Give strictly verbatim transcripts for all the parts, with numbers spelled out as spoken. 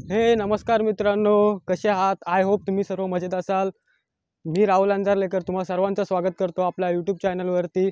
हे नमस्कार मित्रांनो, कसे आहात? आय होप तुम्ही सर्व मजेत असाल. मी राहुल अंजारलेकर तुम्हा सर्वांचं स्वागत करतो आपल्या यूट्यूब चॅनलवरती.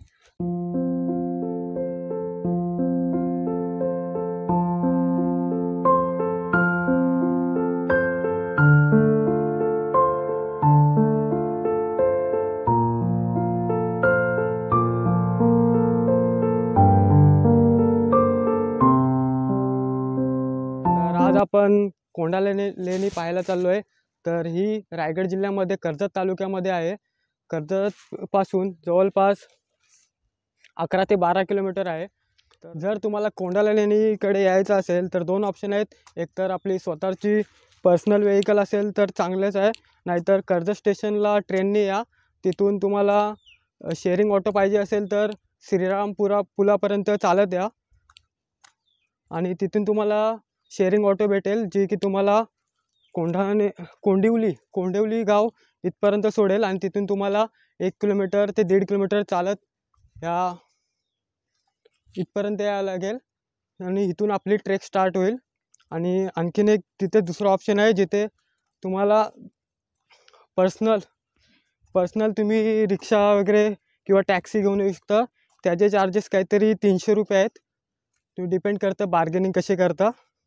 तर आज आपण कोंढा लेणी लेणी पाहायला चाललोय. तर ही रायगड जिल्ह्यामध्ये कर्जत तालुक्यामध्ये आहे. कर्जत पासून जवळपास अकरा ते बारा किलोमीटर आहे. तर जर तुम्हाला कोंढा लेणीकडे यायचं असेल तर दोन ऑप्शन आहेत. एक तर आपली स्वतःची पर्सनल व्हेकल असेल तर चांगलंच आहे, नाहीतर कर्जत स्टेशनला ट्रेनने या. तिथून तुम्हाला शेअरिंग ऑटो पाहिजे असेल तर श्रीरामपुरा पुलापर्यंत चालत या आणि तिथून तुम्हाला शेअरिंग ऑटो भेटेल, जी की तुम्हाला कोंढाणे कोंडिवली कोंडिवली गाव इथपर्यंत सोडेल आणि तिथून तुम्हाला एक किलोमीटर ते दीड किलोमीटर चालत या इथपर्यंत यायला लागेल आणि इथून आपली ट्रेक स्टार्ट होईल. आणि आणखीन एक तिथे दुसरं ऑप्शन आहे, जिथे तुम्हाला पर्सनल पर्सनल तुम्ही रिक्षा वगैरे किंवा टॅक्सी घेऊन येऊ शकता. त्याचे चार्जेस काहीतरी तीनशे रुपये आहेत. तुम्ही डिपेंड करतं बार्गेनिंग कसे करता.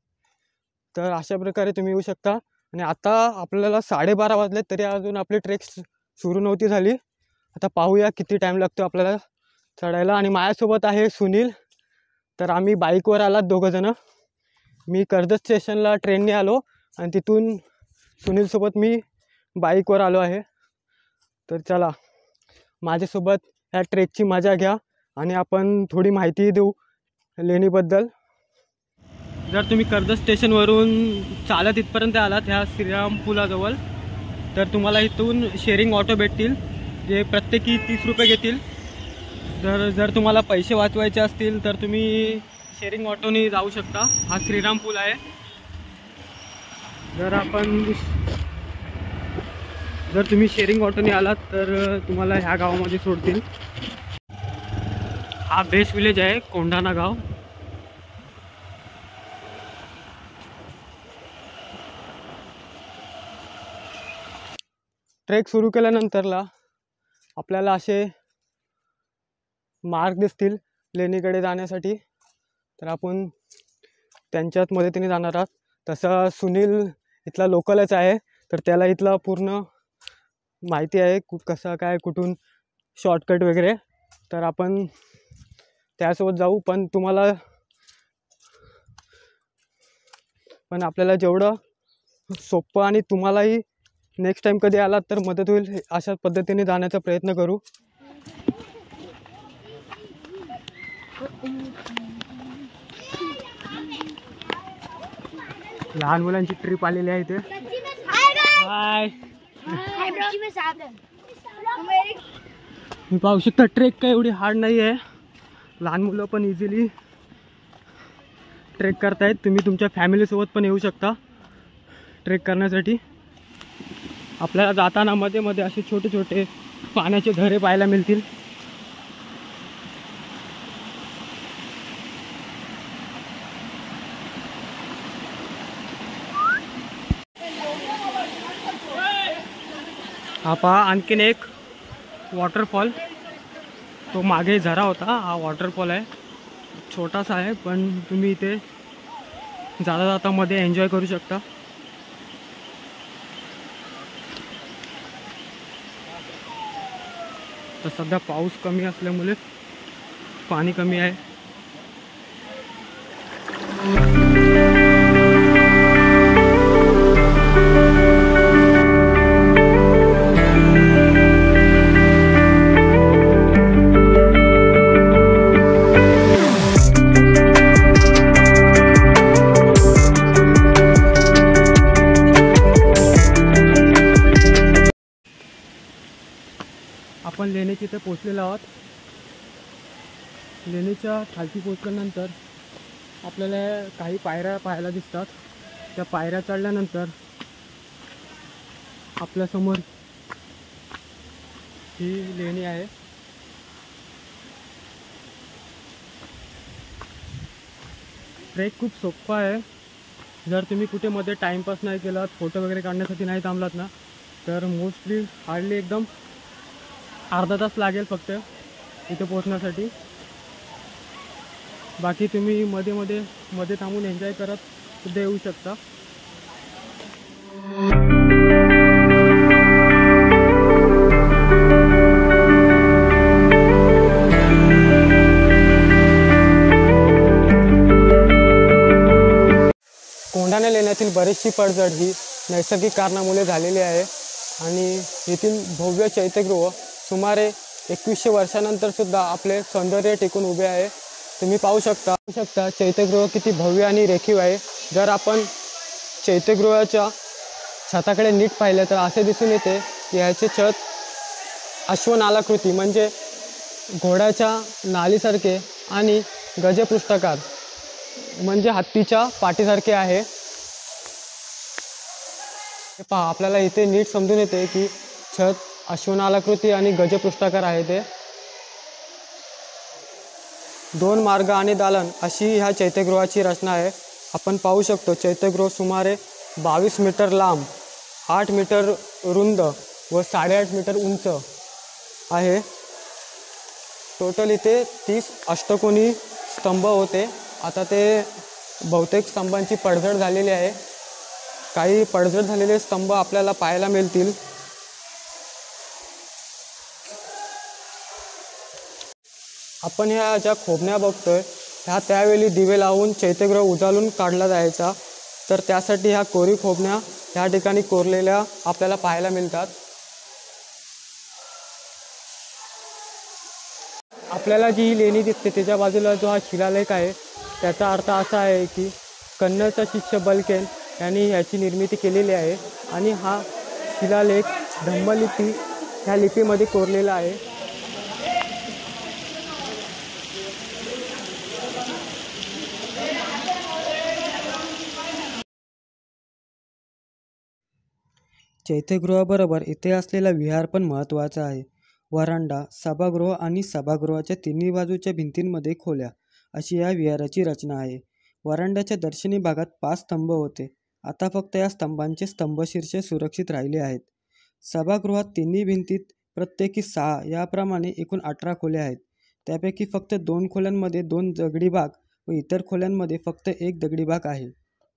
तर अशा प्रकारे तुम्ही येऊ शकता. आणि आता आपल्याला साडेबारा वाजले तरी अजून आपली ट्रेक सुरू नव्हती झाली. आता पाहूया किती टाईम लागतो आपल्याला चढायला. आणि माझ्यासोबत आहे सुनील. तर आम्ही बाईकवर आलात दोघंजणं. मी कर्जत स्टेशनला ट्रेनने आलो आणि तिथून सुनीलसोबत मी बाईकवर आलो आहे. तर चला माझ्यासोबत ह्या ट्रेकची मजा घ्या आणि आपण थोडी माहिती देऊ लेणीबद्दल. जर तुम्ही कर्जत स्टेशनवरून चालत इथपर्यंत आलात ह्या श्रीराम पुलाजवळ, तर तुम्हाला इथून शेअरिंग ऑटो भेटतील, जे प्रत्येकी तीस रुपये घेतील. जर जर तुम्हाला पैसे वाचवायचे असतील तर तुम्ही शेअरिंग ऑटोने जाऊ शकता. हा श्रीराम पूल आहे. जर आपण जर तुम्ही शेअरिंग ऑटोने आलात तर तुम्हाला ह्या गावामध्ये सोडतील. हा बेस्ट विलेज आहे कोंढाणा गाव. ट्रेक सुरू केल्यानंतरला आपल्याला असे मार्ग दिसतील लेणीकडे जाण्यासाठी. तर आपण त्यांच्याच मदतीने जाणार आहात. तसं सुनील इथला लोकलच आहे, तर त्याला इथला पूर्ण माहिती आहे, कु कसं काय कुठून शॉर्टकट वगैरे. तर आपण त्यासोबत जाऊ. पण तुम्हाला पण आपल्याला जेवढं सोपं आणि तुम्हालाही नेक्स्ट टाइम कधी आलात तर मदत होईल अशा पद्धतीने जाण्याचा प्रयत्न करू. लहान मुलांची ट्रिप आलेली आहे इथे. हाय, मी पाहू शकता ट्रेक काय एवढी हार्ड नाही आहे. लहान मुलं पण इझिली ट्रेक करतायत. तुम्ही तुमच्या फॅमिलीसोबत पण येऊ शकता ट्रेक करण्यासाठी. आपल्याला जाताना मध्ये मध्ये असे छोटे छोटे पाण्याचे झरे पाहायला मिळतील. हा पहा आणखीन एक वॉटरफॉल. तो मागे झरा होता, हा वॉटरफॉल आहे. छोटासा आहे पण तुम्ही इथे जाता जाता मध्ये एन्जॉय करू शकता. तर सध्या पाऊस कमी असल्यामुळे पाणी कमी आहे. आपण लेणीच्या इथे पोचलेलो आहोत. लेणीच्या खालती पोचल्यानंतर आपल्याला काही पायऱ्या पाहायला दिसतात. त्या पायऱ्या चढल्यानंतर आपल्यासमोर ही लेणी आहे. ट्रेक खूप सोपा आहे. जर तुम्ही कुठे मध्ये टाईमपास नाही केलात, फोटो वगैरे काढण्यासाठी नाही थांबलात ना, तर मोस्टली हार्डली एकदम अर्धा तास लागेल फक्त इथे पोहोचण्यासाठी. बाकी तुम्ही मध्ये मध्ये मध्ये थांबून एन्जॉय करत सुद्धा येऊ शकता. कोंढाणा लेण्यातील बरीचशी पडझड ही नैसर्गिक कारणामुळे झालेली आहे आणि येथील भव्य चैत्यगृह सुमारे एकवीसशे वर्षानंतर सुद्धा आपले सौंदर्य टिकून उभे आहे. तुम्ही पाहू शकता शकता चैत्यगृह किती भव्य आणि रेखीव आहे. जर आपण चैत्यगृहाच्या छताकडे नीट पाहिलं तर असे दिसून येते की ह्याचे छत अश्वनालाकृती म्हणजे घोड्याच्या नालीसारखे आणि गजपृष्ठाकार म्हणजे हत्तीच्या पाठीसारखे आहे. हे पहा, आपल्याला इथे नीट समजून येते की छत अश्वनालाकृती आणि गजपृष्ठाकार आहे. ते दोन मार्ग आणि दालन अशी ह्या चैत्यगृहाची रचना आहे. आपण पाहू शकतो चैत्यगृह सुमारे बावीस मीटर लांब, आठ मीटर रुंद व साडेआठ मीटर उंच आहे. टोटल इथे तीस अष्टकोनी स्तंभ होते. आता ते बहुतेक स्तंभांची पडझड झालेली आहे. काही पडझड झालेले स्तंभ आपल्याला पाहायला मिळतील. आपण ह्या ज्या खोबण्या बघतोय ह्या त्यावेळी दिवे लावून चैत्यगृह उजाळून काढला जायचा, तर त्यासाठी ह्या कोरी खोबण्या ह्या ठिकाणी कोरलेल्या आपल्याला पाहायला मिळतात. आपल्याला जी ही लेणी दिसते त्याच्या बाजूला जो हा शिलालेख आहे त्याचा अर्थ असा आहे की कन्नडचा शिष्य बलकेन यांनी ह्याची निर्मिती केलेली आहे आणि हा शिलालेख धम्मलिपी ह्या लिपीमध्ये कोरलेला आहे. चैत्यगृहाबरोबर इथे असलेला विहार पण महत्त्वाचा आहे. वरांडा, सभागृह आणि सभागृहाच्या तिन्ही बाजूच्या भिंतींमध्ये खोल्या अशी या विहाराची रचना आहे. वरांड्याच्या दर्शनी भागात पाच स्तंभ होते. आता फक्त या स्तंभांचे स्तंभशीर्षे सुरक्षित राहिले आहेत. सभागृहात तिन्ही भिंतीत प्रत्येकी सहा याप्रमाणे एकूण अठरा खोल्या आहेत. त्यापैकी फक्त दोन खोल्यांमध्ये दोन दगडी भाग व इतर खोल्यांमध्ये फक्त एक दगडी भाग आहे.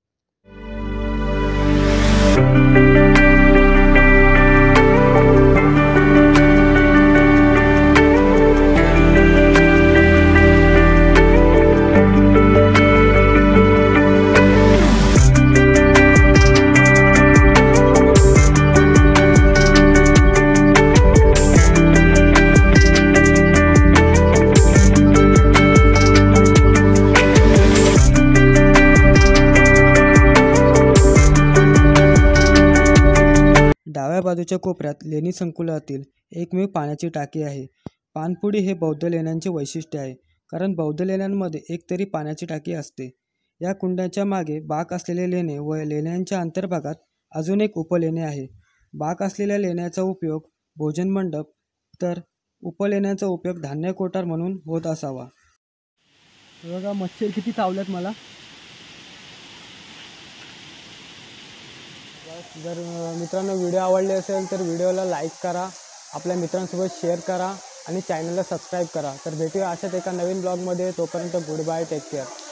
डाव्या बाजूच्या कोपऱ्यात लेणी संकुलातील एकमेव पाण्याची टाकी आहे. पानपुडी हे बौद्ध लेण्यांचे वैशिष्ट्य आहे, कारण बौद्ध लेण्यांमध्ये एकतरी पाण्याची टाकी असते. या कुंडाच्या मागे बाक असलेले लेणे व लेण्यांच्या अंतर्भागात अजून एक उपलेणे आहे. बाक असलेल्या लेण्याचा उपयोग भोजन मंडप तर उपलेण्याचा उपयोग धान्य कोठार म्हणून होत असावा. बघा मच्छर किती चावल्यात मला. जर मित्रांनो व्हिडिओ आवडले असेल तर व्हिडिओला लाईक करा, आपल्या मित्रांसोबत शेअर करा आणि चॅनलला सबस्क्राईब करा. तर भेटूया अशाच एका नवीन ब्लॉगमध्ये. तोपर्यंत गुड बाय, टेक केअर.